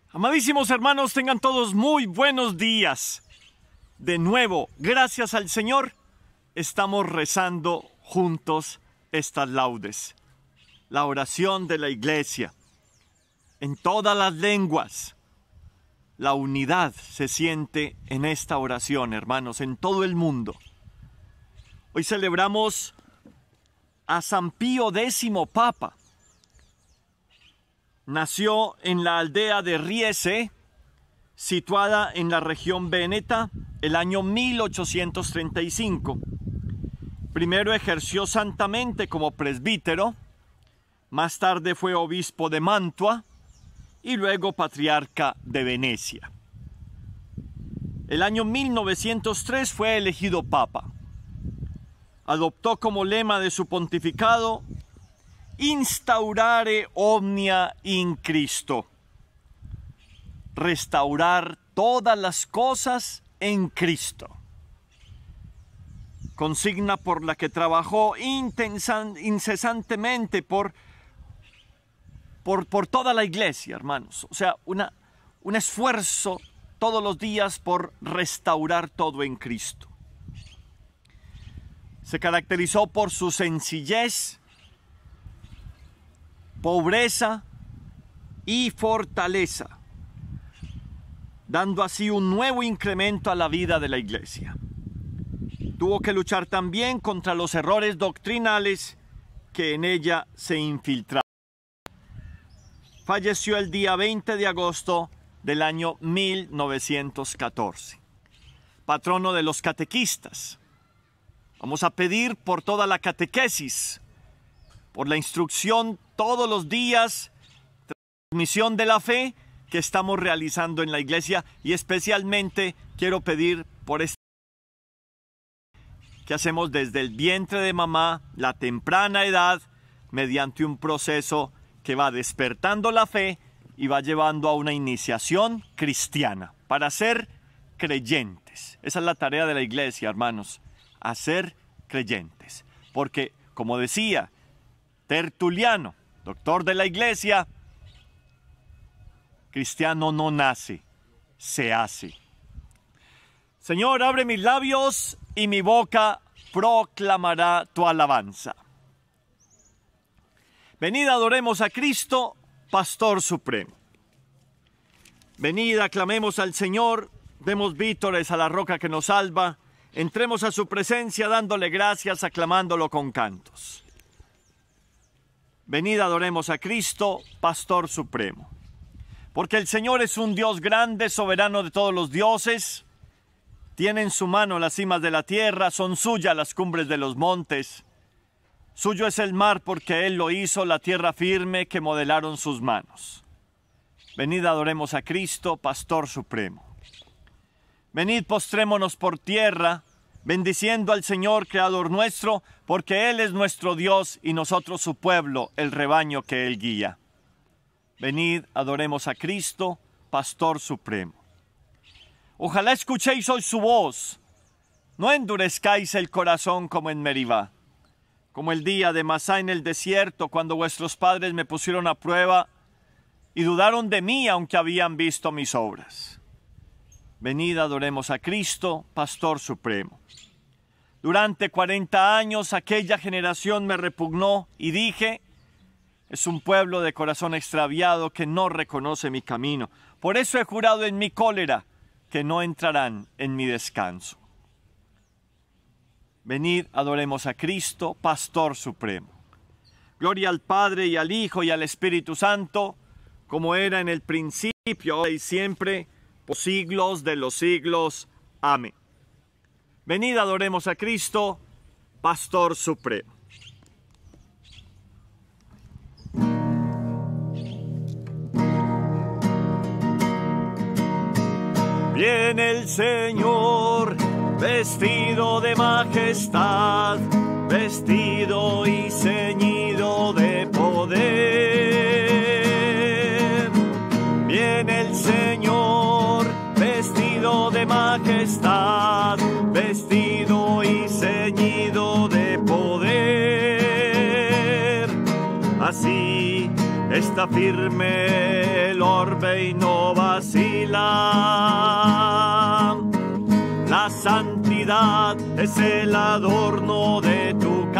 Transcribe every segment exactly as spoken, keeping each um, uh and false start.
Amadísimos hermanos, tengan todos muy buenos días. De nuevo, gracias al Señor, estamos rezando juntos estas laudes. La oración de la iglesia, en todas las lenguas. La unidad se siente en esta oración, hermanos, en todo el mundo. Hoy celebramos a San Pío X Papa. Nació en la aldea de Riese, situada en la región Veneta, el año mil ochocientos treinta y cinco. Primero ejerció santamente como presbítero, más tarde fue obispo de Mantua y luego patriarca de Venecia. El año mil novecientos tres fue elegido papa. Adoptó como lema de su pontificado instaurare omnia in Cristo, restaurar todas las cosas en Cristo. Consigna por la que trabajó intensan, incesantemente por, por, por toda la iglesia, hermanos. O sea, una, un esfuerzo todos los días por restaurar todo en Cristo. Se caracterizó por su sencillez, pobreza y fortaleza, dando así un nuevo incremento a la vida de la iglesia. Tuvo que luchar también contra los errores doctrinales que en ella se infiltraron. Falleció el día veinte de agosto del año mil novecientos catorce. Patrono de los catequistas. Vamos a pedir por toda la catequesis, por la instrucción todos los días, transmisión de la fe que estamos realizando en la iglesia, y especialmente quiero pedir por este que hacemos desde el vientre de mamá, la temprana edad, mediante un proceso que va despertando la fe y va llevando a una iniciación cristiana, para ser creyentes. Esa es la tarea de la iglesia, hermanos, hacer creyentes. Porque, como decía Tertuliano, doctor de la iglesia, cristiano no nace, se hace. Señor, abre mis labios y mi boca proclamará tu alabanza. Venid, adoremos a Cristo, Pastor Supremo. Venid, aclamemos al Señor, demos vítores a la roca que nos salva, entremos a su presencia dándole gracias, aclamándolo con cantos. Venid, adoremos a Cristo, Pastor Supremo. Porque el Señor es un Dios grande, soberano de todos los dioses. Tiene en su mano las cimas de la tierra, son suyas las cumbres de los montes. Suyo es el mar porque Él lo hizo, la tierra firme que modelaron sus manos. Venid, adoremos a Cristo, Pastor Supremo. Venid, postrémonos por tierra, bendiciendo al Señor, Creador nuestro, porque Él es nuestro Dios y nosotros su pueblo, el rebaño que Él guía. Venid, adoremos a Cristo, Pastor Supremo. Ojalá escuchéis hoy su voz, no endurezcáis el corazón como en Meribá, como el día de Masá en el desierto, cuando vuestros padres me pusieron a prueba y dudaron de mí, aunque habían visto mis obras. Venid, adoremos a Cristo, Pastor Supremo. Durante cuarenta años aquella generación me repugnó y dije, es un pueblo de corazón extraviado que no reconoce mi camino. Por eso he jurado en mi cólera que no entrarán en mi descanso. Venid, adoremos a Cristo, Pastor Supremo. Gloria al Padre y al Hijo y al Espíritu Santo, como era en el principio, ahora y siempre, por siglos de los siglos. Amén. Venid, adoremos a Cristo, Pastor Supremo. Viene el Señor, vestido de majestad, vestido y ceñido de poder. Viene el Señor, vestido de majestad, vestido y ceñido de poder. Así está firme el orbe y no va vacila. La santidad es el adorno de tu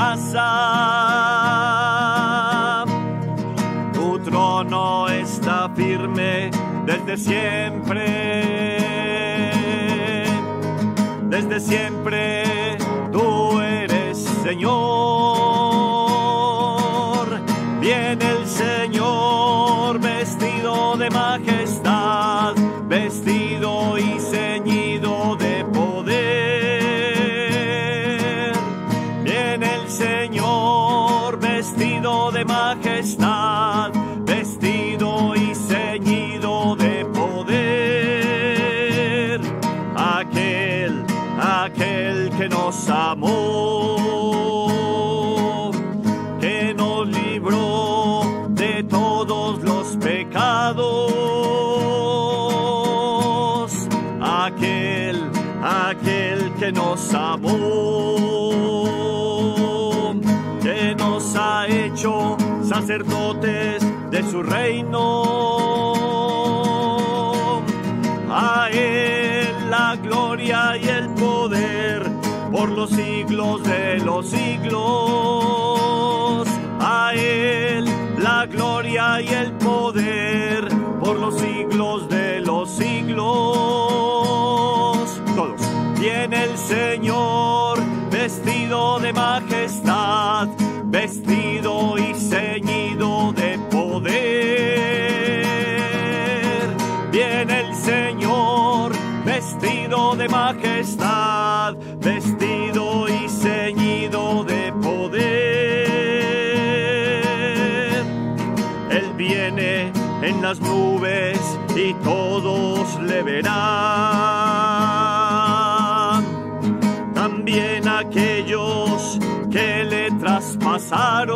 casa. Tu trono está firme desde siempre. Desde siempre tú eres Señor. Viene el Señor vestido de majestad, vestido y ceñido de poder. Viene el Señor vestido de majestad, vestido y ceñido de poder. Aquel, aquel que nos amó, que nos libró de todos los pecados. Aquel, aquel que nos amó, que nos ha hecho sacerdotes de su reino. A él la gloria y el poder por los siglos de los siglos. A él la gloria y el poder por los siglos de los siglos. Todos. Viene el Señor vestido de majestad, vestido y ceñido de poder. Viene el Señor vestido de majestad, vestido y ceñido de poder. Él viene en las nubes y todos le verán. También aquellos que le traspasaron.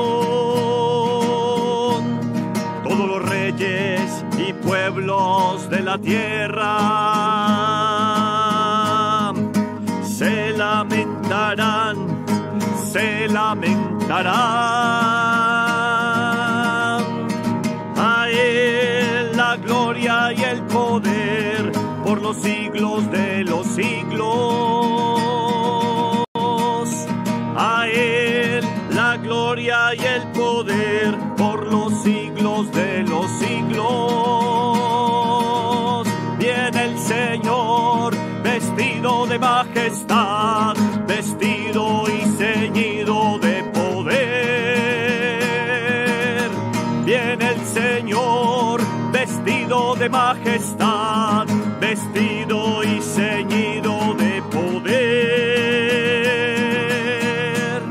Todos los reyes y pueblos de la tierra se lamentarán, se lamentarán. A él la gloria y el poder por los siglos de los siglos. A él la gloria y el poder por los siglos de los siglos. Viene el Señor vestido de majestad, vestido y ceñido de poder. Viene el Señor vestido de majestad, vestido y ceñido de poder.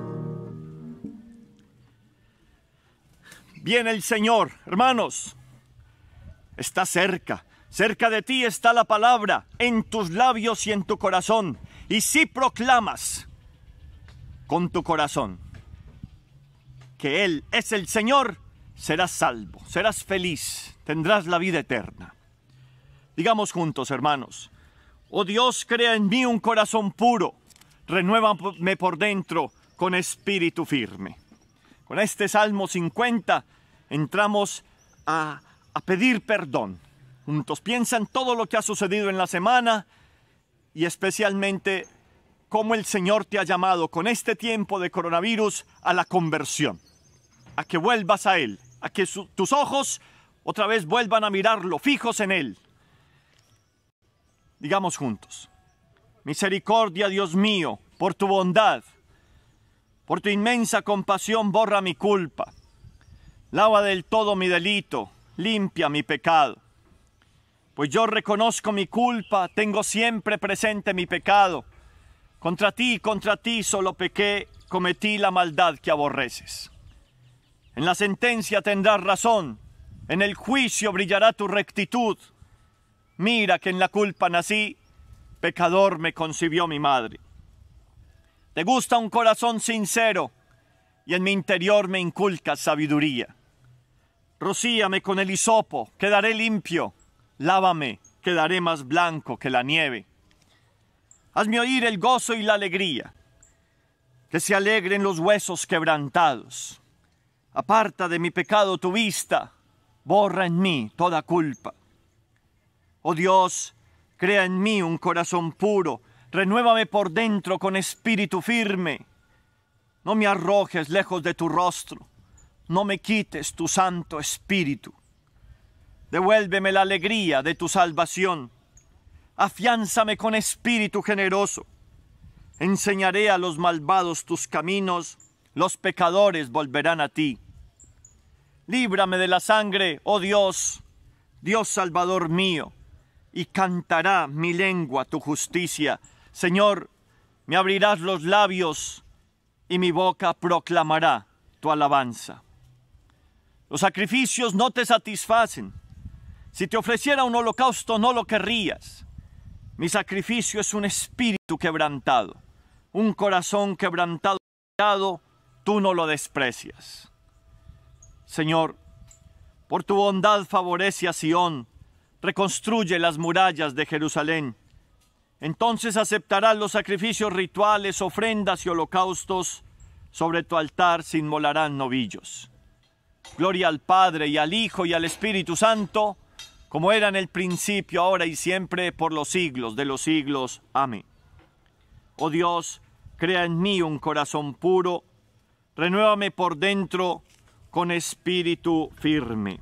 Viene el Señor, hermanos, está cerca. Cerca de ti está la palabra, en tus labios y en tu corazón. Y si proclamas con tu corazón que Él es el Señor, serás salvo, serás feliz, tendrás la vida eterna. Digamos juntos, hermanos: oh Dios, crea en mí un corazón puro, renuévame por dentro con espíritu firme. Con este Salmo cincuenta entramos a, a pedir perdón. Juntos, piensa en todo lo que ha sucedido en la semana y especialmente cómo el Señor te ha llamado con este tiempo de coronavirus a la conversión, a que vuelvas a Él, a que su, tus ojos otra vez vuelvan a mirarlo, fijos en Él. Digamos juntos: misericordia, Dios mío, por tu bondad, por tu inmensa compasión, borra mi culpa, lava del todo mi delito, limpia mi pecado. Pues yo reconozco mi culpa, tengo siempre presente mi pecado. Contra ti, contra ti solo pequé, cometí la maldad que aborreces. En la sentencia tendrás razón, en el juicio brillará tu rectitud. Mira que en la culpa nací, pecador me concibió mi madre. Te gusta un corazón sincero, y en mi interior me inculcas sabiduría. Rocíame con el hisopo, quedaré limpio. Lávame, quedaré más blanco que la nieve. Hazme oír el gozo y la alegría, que se alegren los huesos quebrantados. Aparta de mi pecado tu vista, borra en mí toda culpa. Oh Dios, crea en mí un corazón puro, renuévame por dentro con espíritu firme. No me arrojes lejos de tu rostro, no me quites tu santo espíritu. Devuélveme la alegría de tu salvación, afiánzame con espíritu generoso. Enseñaré a los malvados tus caminos, los pecadores volverán a ti. Líbrame de la sangre, oh Dios, Dios Salvador mío, y cantará mi lengua tu justicia. Señor, me abrirás los labios, y mi boca proclamará tu alabanza. Los sacrificios no te satisfacen. Si te ofreciera un holocausto, no lo querrías. Mi sacrificio es un espíritu quebrantado, un corazón quebrantado, tú no lo desprecias. Señor, por tu bondad favorece a Sión, reconstruye las murallas de Jerusalén. Entonces aceptarás los sacrificios rituales, ofrendas y holocaustos. Sobre tu altar se inmolarán novillos. Gloria al Padre, y al Hijo, y al Espíritu Santo, como era en el principio, ahora y siempre, por los siglos de los siglos. Amén. Oh Dios, crea en mí un corazón puro, renuévame por dentro con espíritu firme.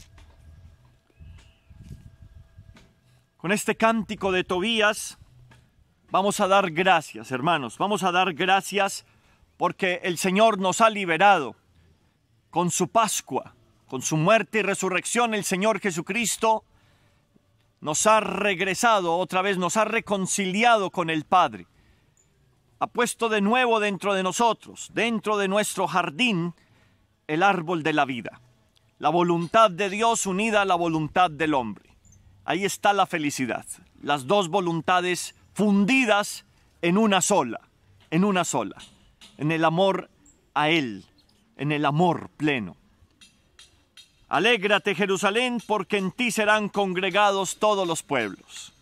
Con este cántico de Tobías vamos a dar gracias, hermanos, vamos a dar gracias porque el Señor nos ha liberado con su Pascua, con su muerte y resurrección. El Señor Jesucristo nos ha regresado otra vez, nos ha reconciliado con el Padre. Ha puesto de nuevo dentro de nosotros, dentro de nuestro jardín, el árbol de la vida. La voluntad de Dios unida a la voluntad del hombre. Ahí está la felicidad. Las dos voluntades fundidas en una sola, en una sola. En el amor a Él, en el amor pleno. Alégrate, Jerusalén, porque en ti serán congregados todos los pueblos.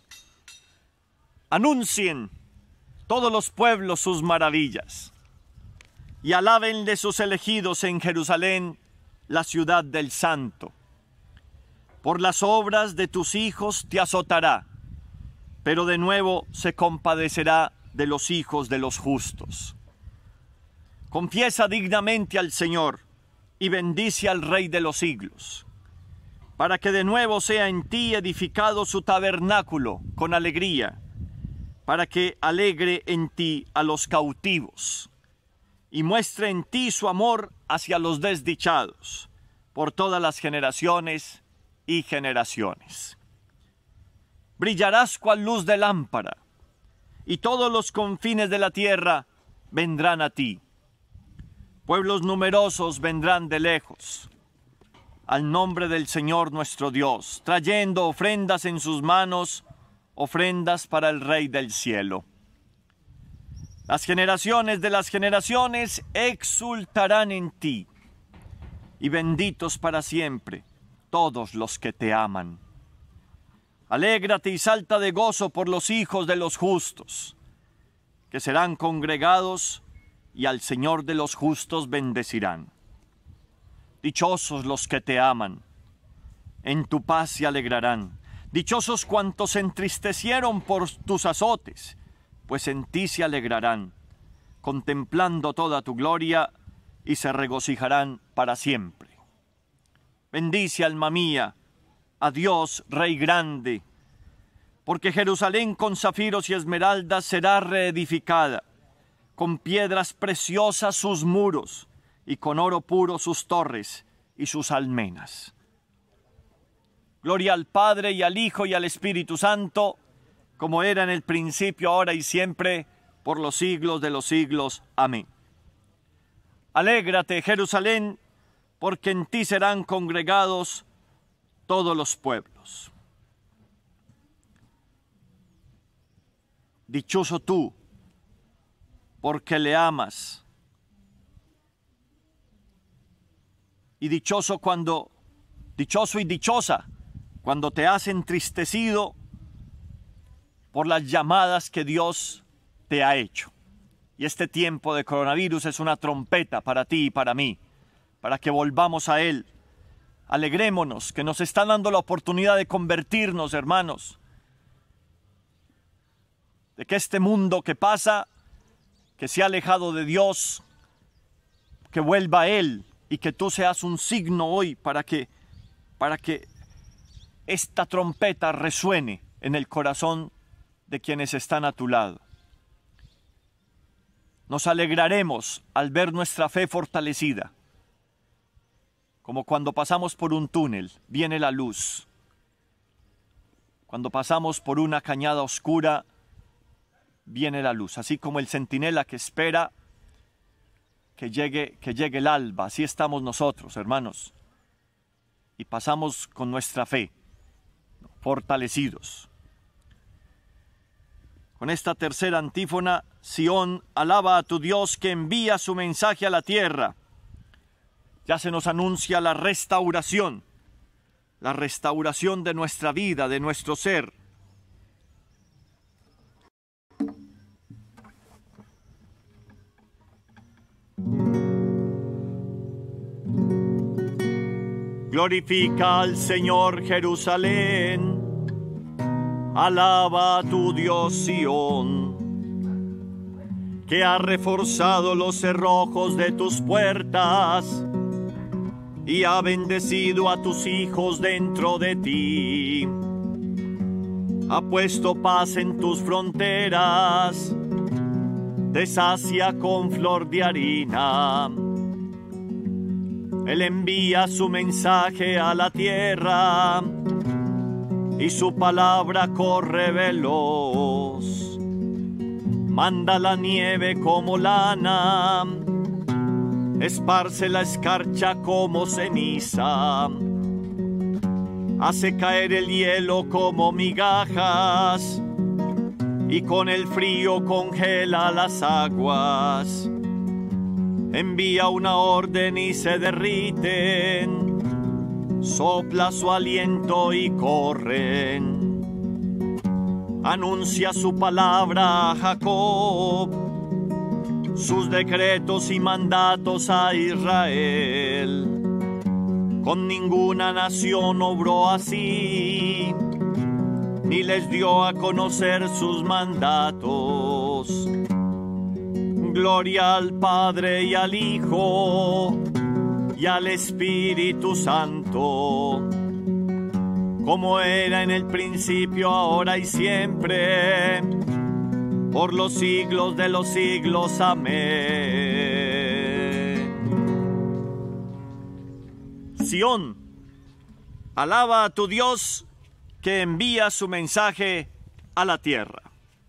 Anuncien todos los pueblos sus maravillas, y alábenle sus elegidos en Jerusalén, la ciudad del Santo. Por las obras de tus hijos te azotará, pero de nuevo se compadecerá de los hijos de los justos. Confiesa dignamente al Señor, y bendice al Rey de los siglos, para que de nuevo sea en ti edificado su tabernáculo con alegría, para que alegre en ti a los cautivos, y muestre en ti su amor hacia los desdichados, por todas las generaciones y generaciones. Brillarás cual luz de lámpara, y todos los confines de la tierra vendrán a ti. Pueblos numerosos vendrán de lejos, al nombre del Señor nuestro Dios, trayendo ofrendas en sus manos, ofrendas para el Rey del cielo. Las generaciones de las generaciones exultarán en ti, y benditos para siempre todos los que te aman. Alégrate y salta de gozo por los hijos de los justos, que serán congregados y al Señor de los justos bendecirán. Dichosos los que te aman, en tu paz se alegrarán. Dichosos cuantos se entristecieron por tus azotes, pues en ti se alegrarán, contemplando toda tu gloria, y se regocijarán para siempre. Bendice, alma mía, a Dios, Rey grande, porque Jerusalén con zafiros y esmeraldas será reedificada, con piedras preciosas sus muros, y con oro puro sus torres y sus almenas. Gloria al Padre, y al Hijo, y al Espíritu Santo, como era en el principio, ahora y siempre, por los siglos de los siglos. Amén. Alégrate, Jerusalén, porque en ti serán congregados todos los pueblos. Dichoso tú, porque le amas. Y dichoso cuando, dichoso y dichosa, cuando te has entristecido por las llamadas que Dios te ha hecho. Y este tiempo de coronavirus es una trompeta para ti y para mí, para que volvamos a Él, Alegrémonos, que nos está dando la oportunidad de convertirnos, hermanos. De que este mundo que pasa, que se ha alejado de Dios, que vuelva a Él y que tú seas un signo hoy para que, para que esta trompeta resuene en el corazón de quienes están a tu lado. Nos alegraremos al ver nuestra fe fortalecida. Como cuando pasamos por un túnel, viene la luz. Cuando pasamos por una cañada oscura, viene la luz. Así como el centinela que espera que llegue, que llegue el alba. Así estamos nosotros, hermanos. Y pasamos con nuestra fe, fortalecidos. Con esta tercera antífona, Sión, alaba a tu Dios que envía su mensaje a la tierra. Ya se nos anuncia la restauración, la restauración de nuestra vida, de nuestro ser. Glorifica al Señor Jerusalén, alaba a tu Dios Sión, que ha reforzado los cerrojos de tus puertas y ha bendecido a tus hijos dentro de ti. Ha puesto paz en tus fronteras, te sacia con flor de harina. Él envía su mensaje a la tierra y su palabra corre veloz. Manda la nieve como lana, esparce la escarcha como ceniza, hace caer el hielo como migajas y con el frío congela las aguas. Envía una orden y se derriten, sopla su aliento y corren. Anuncia su palabra a Jacob, sus decretos y mandatos a Israel. Con ninguna nación obró así, ni les dio a conocer sus mandatos. Gloria al Padre y al Hijo y al Espíritu Santo, como era en el principio, ahora y siempre, por los siglos de los siglos. Amén. Sión, alaba a tu Dios que envía su mensaje a la tierra.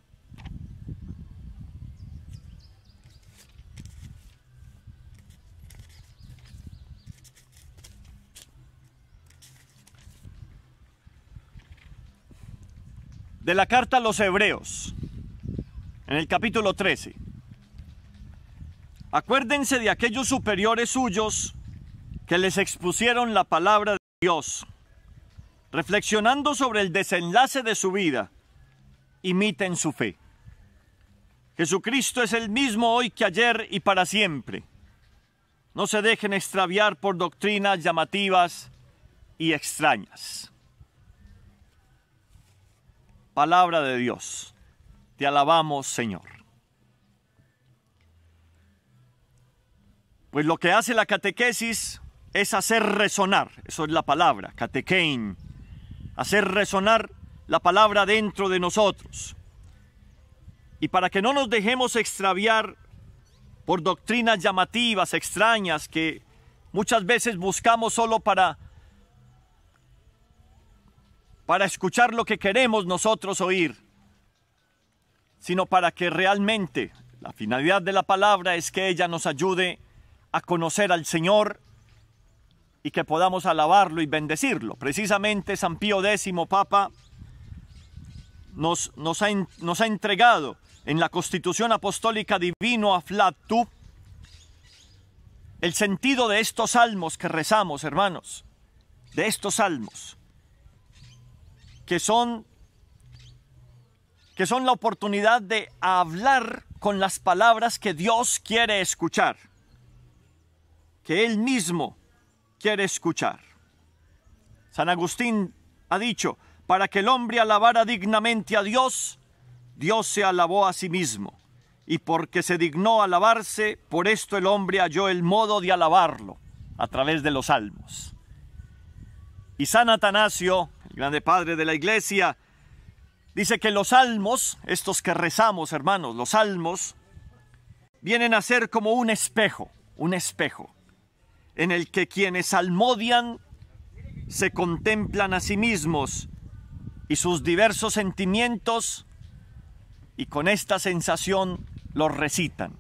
De la carta a los Hebreos, en el capítulo trece. Acuérdense de aquellos superiores suyos que les expusieron la palabra de Dios. Reflexionando sobre el desenlace de su vida, imiten su fe. Jesucristo es el mismo hoy que ayer y para siempre. No se dejen extraviar por doctrinas llamativas y extrañas. Palabra de Dios. Te alabamos, Señor. Pues lo que hace la catequesis es hacer resonar, eso es la palabra, catequein, hacer resonar la palabra dentro de nosotros. Y para que no nos dejemos extraviar por doctrinas llamativas, extrañas, que muchas veces buscamos solo para, para escuchar lo que queremos nosotros oír, sino para que realmente la finalidad de la palabra es que ella nos ayude a conocer al Señor y que podamos alabarlo y bendecirlo. Precisamente San Pío X, Papa, nos, nos, ha, nos ha entregado en la Constitución Apostólica Divino Afflatus el sentido de estos salmos que rezamos, hermanos, de estos salmos, que son, que son la oportunidad de hablar con las palabras que Dios quiere escuchar, que Él mismo quiere escuchar. San Agustín ha dicho, para que el hombre alabara dignamente a Dios, Dios se alabó a sí mismo. Y porque se dignó alabarse, por esto el hombre halló el modo de alabarlo, a través de los salmos. Y San Atanasio, el grande padre de la iglesia, dice que los salmos, estos que rezamos, hermanos, los salmos, vienen a ser como un espejo, un espejo, en el que quienes salmodian se contemplan a sí mismos y sus diversos sentimientos, y con esta sensación los recitan.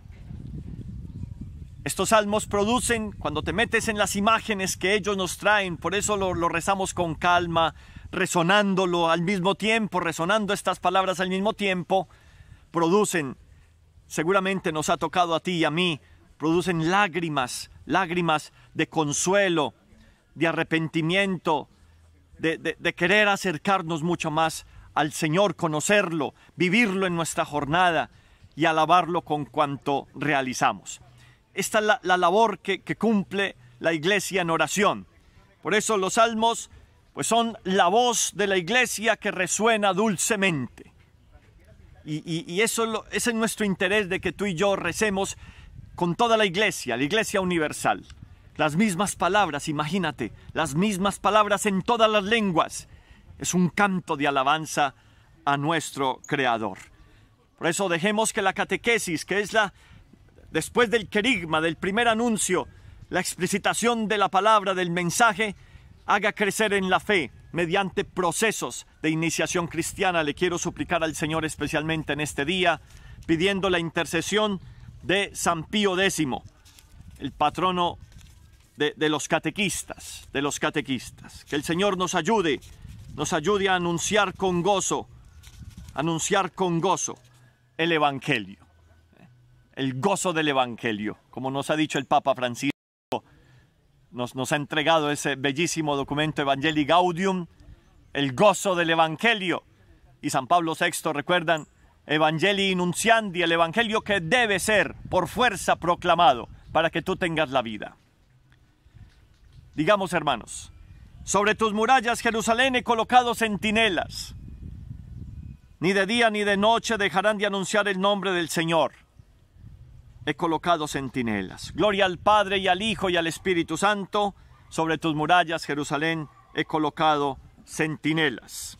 Estos salmos producen, cuando te metes en las imágenes que ellos nos traen, por eso lo, lo rezamos con calma, resonándolo al mismo tiempo, resonando estas palabras al mismo tiempo, producen, seguramente nos ha tocado a ti y a mí, producen lágrimas, lágrimas de consuelo, de arrepentimiento, de, de, de querer acercarnos mucho más al Señor, conocerlo, vivirlo en nuestra jornada y alabarlo con cuanto realizamos. Esta es la, la labor que, que cumple la iglesia en oración. Por eso los salmos pues son la voz de la iglesia que resuena dulcemente. Y, y, y eso lo, ese es nuestro interés, de que tú y yo recemos con toda la iglesia, la iglesia universal. Las mismas palabras, imagínate, las mismas palabras en todas las lenguas. Es un canto de alabanza a nuestro Creador. Por eso dejemos que la catequesis, que es la, después del querigma, del primer anuncio, la explicitación de la palabra, del mensaje, haga crecer en la fe mediante procesos de iniciación cristiana. Le quiero suplicar al Señor especialmente en este día, pidiendo la intercesión de San Pío décimo, el patrono de, de los catequistas, de los catequistas. Que el Señor nos ayude, nos ayude a anunciar con gozo, anunciar con gozo el Evangelio, el gozo del Evangelio, como nos ha dicho el Papa Francisco. Nos, nos ha entregado ese bellísimo documento Evangelii Gaudium, el gozo del Evangelio. Y San Pablo sexto, recuerdan, Evangelii Nunciandi, el Evangelio que debe ser por fuerza proclamado para que tú tengas la vida. Digamos, hermanos, sobre tus murallas, Jerusalén, he colocado centinelas. Ni de día ni de noche dejarán de anunciar el nombre del Señor. He colocado centinelas. Gloria al Padre y al Hijo y al Espíritu Santo. Sobre tus murallas, Jerusalén, he colocado centinelas.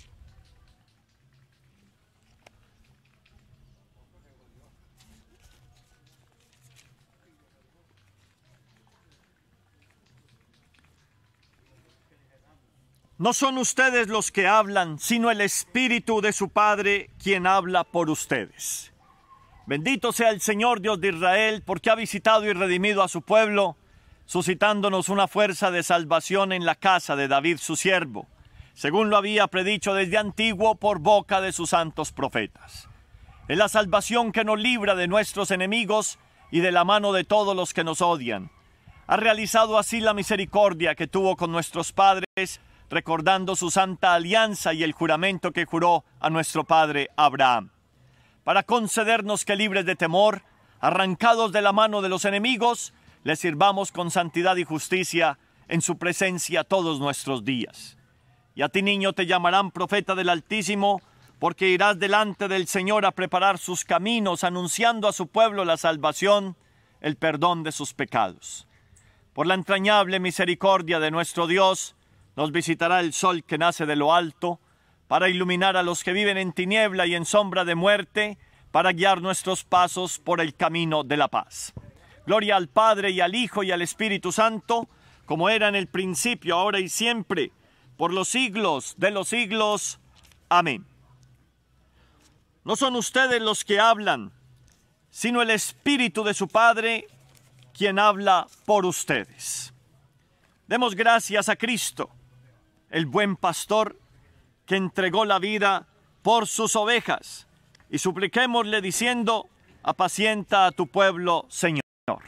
No son ustedes los que hablan, sino el Espíritu de su Padre quien habla por ustedes. Bendito sea el Señor Dios de Israel, porque ha visitado y redimido a su pueblo, suscitándonos una fuerza de salvación en la casa de David su siervo, según lo había predicho desde antiguo por boca de sus santos profetas. Es la salvación que nos libra de nuestros enemigos y de la mano de todos los que nos odian. Ha realizado así la misericordia que tuvo con nuestros padres, recordando su santa alianza y el juramento que juró a nuestro padre Abraham, para concedernos que, libres de temor, arrancados de la mano de los enemigos, les sirvamos con santidad y justicia en su presencia todos nuestros días. Y a ti, niño, te llamarán profeta del Altísimo, porque irás delante del Señor a preparar sus caminos, anunciando a su pueblo la salvación, el perdón de sus pecados. Por la entrañable misericordia de nuestro Dios, nos visitará el sol que nace de lo alto, para iluminar a los que viven en tiniebla y en sombra de muerte, para guiar nuestros pasos por el camino de la paz. Gloria al Padre y al Hijo y al Espíritu Santo, como era en el principio, ahora y siempre, por los siglos de los siglos. Amén. No son ustedes los que hablan, sino el Espíritu de su Padre, quien habla por ustedes. Demos gracias a Cristo, el buen pastor, que entregó la vida por sus ovejas, y supliquémosle diciendo: apacienta a tu pueblo, Señor.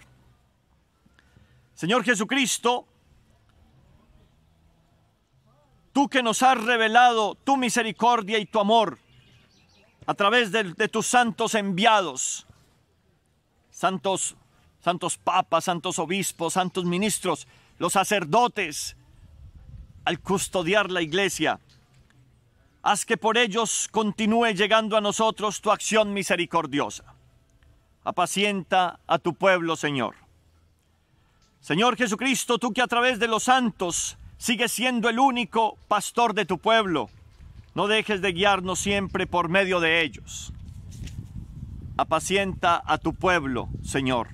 Señor Jesucristo, tú que nos has revelado tu misericordia y tu amor a través de, de tus santos enviados, santos, santos papas, santos obispos, santos ministros, los sacerdotes, al custodiar la iglesia, haz que por ellos continúe llegando a nosotros tu acción misericordiosa. Apacienta a tu pueblo, Señor. Señor Jesucristo, tú que a través de los santos sigues siendo el único pastor de tu pueblo, no dejes de guiarnos siempre por medio de ellos. Apacienta a tu pueblo, Señor.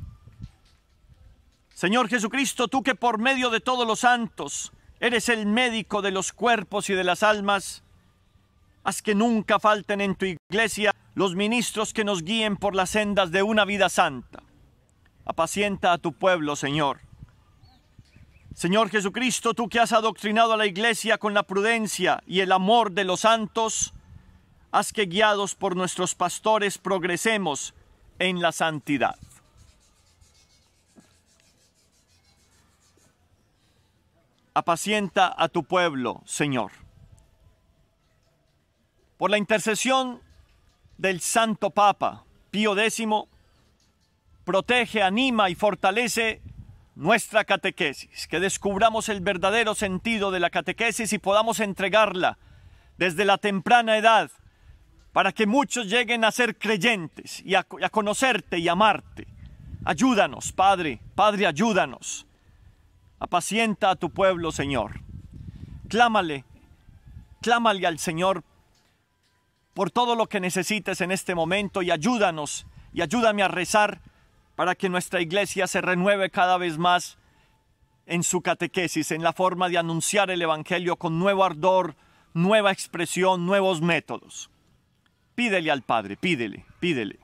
Señor Jesucristo, tú que por medio de todos los santos eres el médico de los cuerpos y de las almas, haz que nunca falten en tu iglesia los ministros que nos guíen por las sendas de una vida santa. Apacienta a tu pueblo, Señor. Señor Jesucristo, tú que has adoctrinado a la iglesia con la prudencia y el amor de los santos, haz que guiados por nuestros pastores progresemos en la santidad. Apacienta a tu pueblo, Señor. Por la intercesión del Santo Papa Pío décimo, protege, anima y fortalece nuestra catequesis, que descubramos el verdadero sentido de la catequesis y podamos entregarla desde la temprana edad para que muchos lleguen a ser creyentes y a, a conocerte y amarte. Ayúdanos, Padre, Padre, ayúdanos. Apacienta a tu pueblo, Señor. Clámale, clámale al Señor por todo lo que necesites en este momento y ayúdanos y ayúdame a rezar para que nuestra iglesia se renueve cada vez más en su catequesis, en la forma de anunciar el Evangelio con nuevo ardor, nueva expresión, nuevos métodos. Pídele al Padre, pídele, pídele.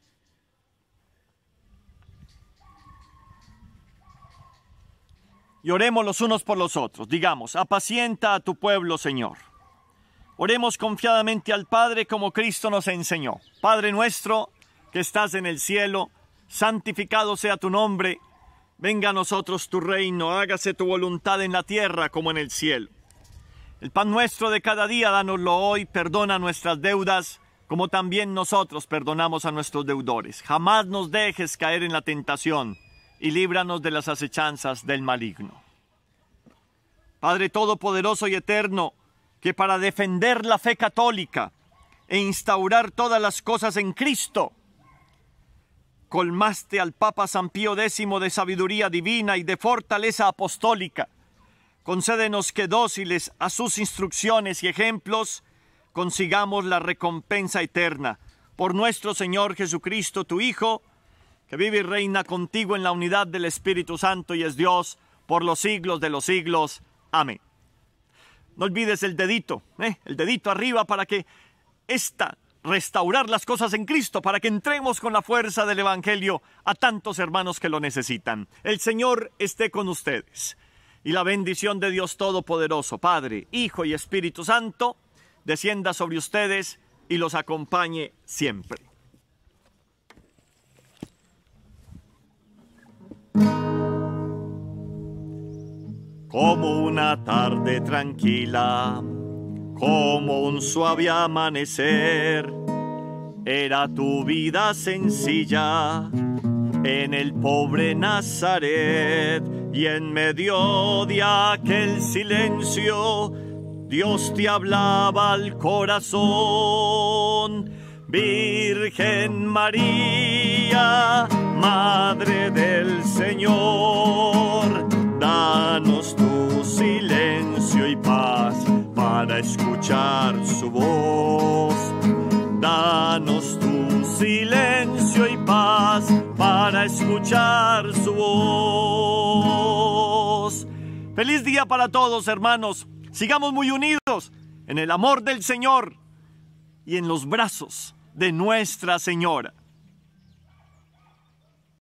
Y oremos los unos por los otros. Digamos, apacienta a tu pueblo, Señor. Oremos confiadamente al Padre como Cristo nos enseñó. Padre nuestro que estás en el cielo, santificado sea tu nombre. Venga a nosotros tu reino, hágase tu voluntad en la tierra como en el cielo. El pan nuestro de cada día, dánoslo hoy, perdona nuestras deudas, como también nosotros perdonamos a nuestros deudores. Jamás nos dejes caer en la tentación y líbranos de las acechanzas del maligno. Padre todopoderoso y eterno, que para defender la fe católica e instaurar todas las cosas en Cristo, colmaste al Papa San Pío décimo de sabiduría divina y de fortaleza apostólica. Concédenos que dóciles a sus instrucciones y ejemplos, consigamos la recompensa eterna. Por nuestro Señor Jesucristo, tu Hijo, que vive y reina contigo en la unidad del Espíritu Santo y es Dios por los siglos de los siglos. Amén. No olvides el dedito, ¿eh? el dedito arriba para que esta, restaurar las cosas en Cristo, para que entremos con la fuerza del Evangelio a tantos hermanos que lo necesitan. El Señor esté con ustedes. Y la bendición de Dios Todopoderoso, Padre, Hijo y Espíritu Santo, descienda sobre ustedes y los acompañe siempre. Como una tarde tranquila, como un suave amanecer, era tu vida sencilla en el pobre Nazaret, y en medio de aquel silencio Dios te hablaba al corazón. Virgen María, Madre del Señor, danos tu silencio y paz para escuchar su voz. Danos tu silencio y paz para escuchar su voz. Feliz día para todos, hermanos. Sigamos muy unidos en el amor del Señor y en los brazos de Nuestra Señora.